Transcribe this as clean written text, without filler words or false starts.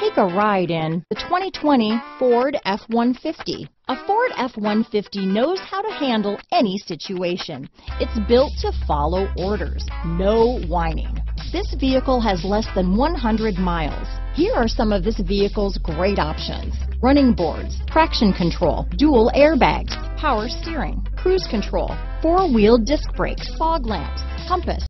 Take a ride in the 2020 Ford F-150. A Ford F-150 knows how to handle any situation. It's built to follow orders, no whining. This vehicle has less than 100 miles. Here are some of this vehicle's great options: running boards, traction control, dual airbags, power steering, cruise control, four-wheel disc brakes, fog lamps, compass,